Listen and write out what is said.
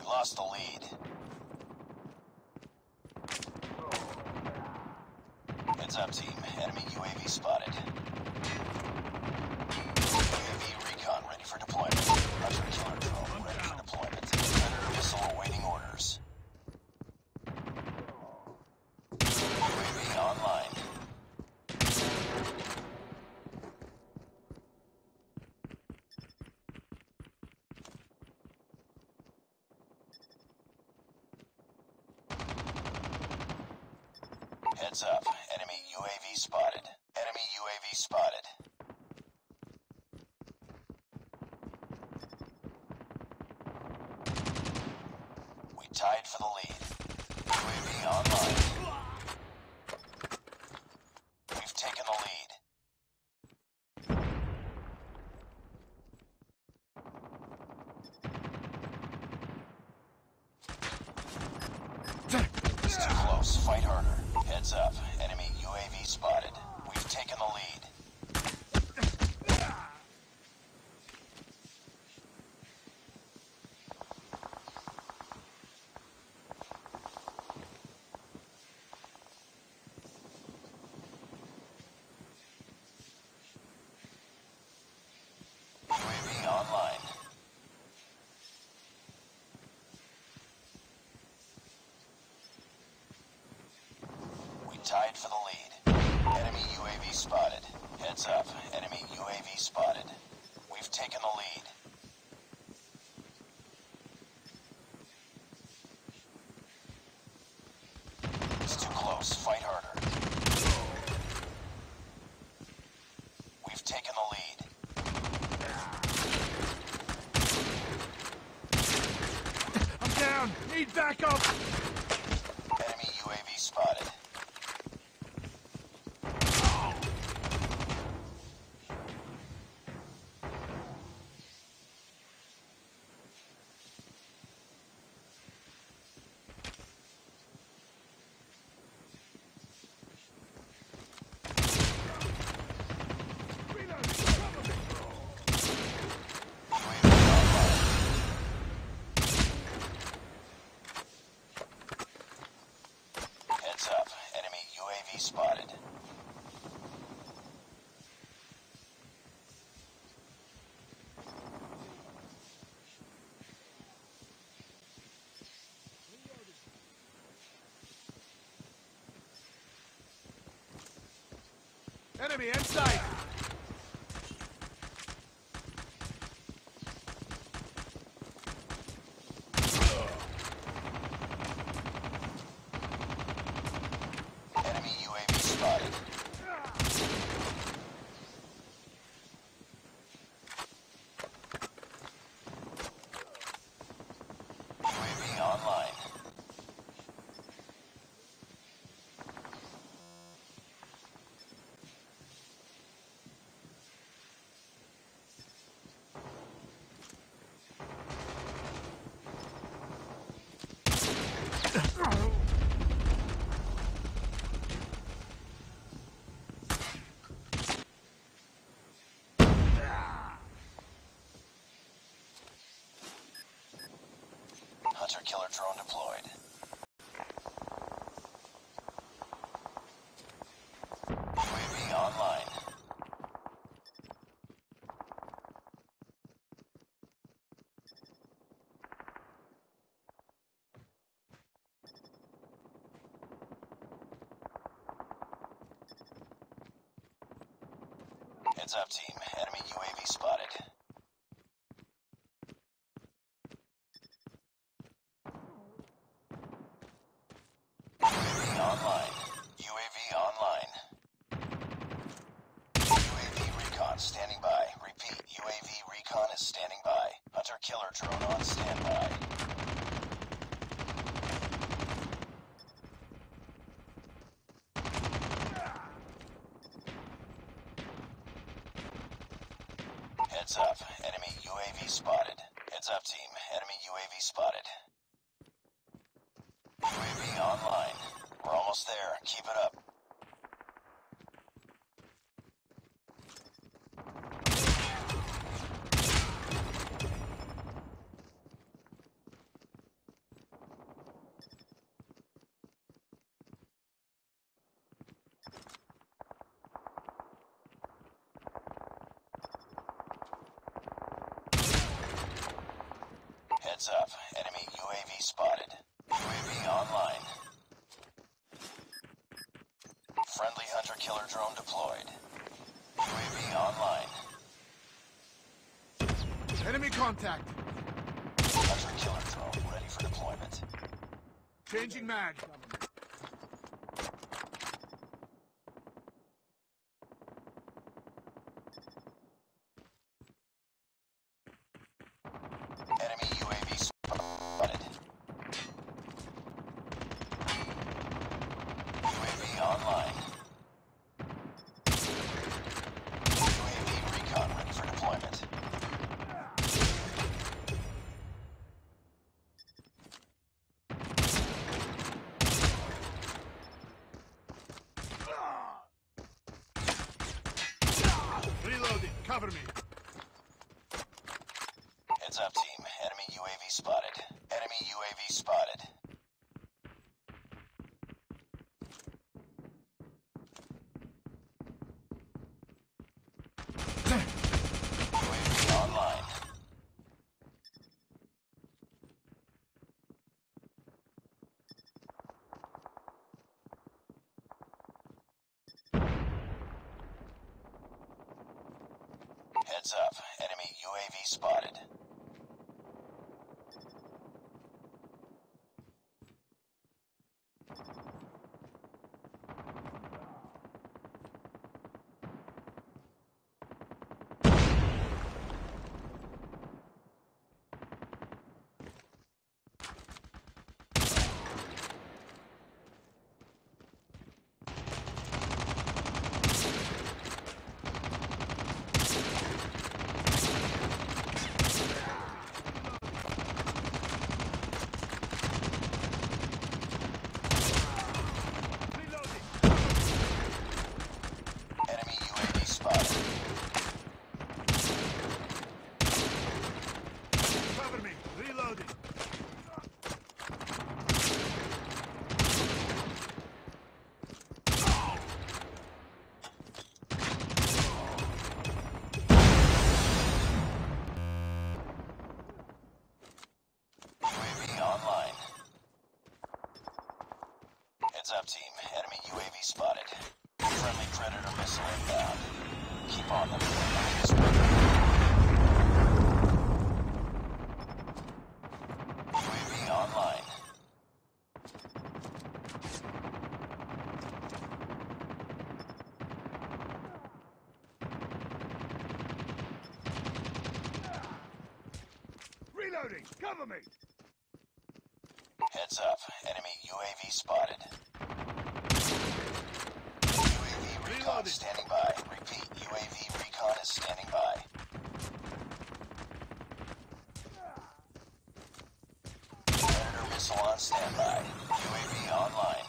lost the lead. Heads up, team. Enemy UAV spotted. UAV recon ready for deployment. Hunter killer drone ready for deployment. Predator missile awaiting orders. UAV online. Heads up. Enemy UAV spotted. Enemy UAV spotted. We tied for the lead. UAV online. We've taken the lead. It's too close. Fight harder. Heads up. Enemy UAV spotted. We've taken the lead. UAV online. We tied for the lead. Enemy UAV spotted. Heads up. Enemy UAV spotted. We've taken the lead. It's too close. Fight harder. We've taken the lead. I'm down! Need backup! Enemy UAV spotted. Heads up. Enemy UAV spotted. Enemy inside! Enemy UAV spotted. UAV online. Hunter killer drone deployed. UAV online. Heads up, team. Enemy UAV spotted. UAV online. UAV online. UAV recon standing by. Repeat, UAV recon is standing by. Hunter killer drone on standby. Heads up. Enemy UAV spotted. Heads up, team. Enemy UAV spotted. UAV online. We're almost there. Keep it up. drone deployed. UAV online. Enemy contact. Hunter killer drone ready for deployment. Changing mag. Enemy UAV spotted. UAV online. UAV recon ready for deployment. Reloading. Cover me. Heads up, team. Enemy UAV spotted. Enemy UAV spotted. UAV online. Heads up. Enemy UAV spotted. Reloading. Enemy UAV spotted. Cover me. Reloading. UAV online. Heads up, team. Enemy UAV spotted. Friendly Predator missile inbound. Keep on them. Enemy spotted. UAV online. Reloading. Cover me. Heads up. Enemy UAV spotted. UAV recon Reloading. standing by. Repeat. UAV recon is standing by. Predator missile on standby. UAV online.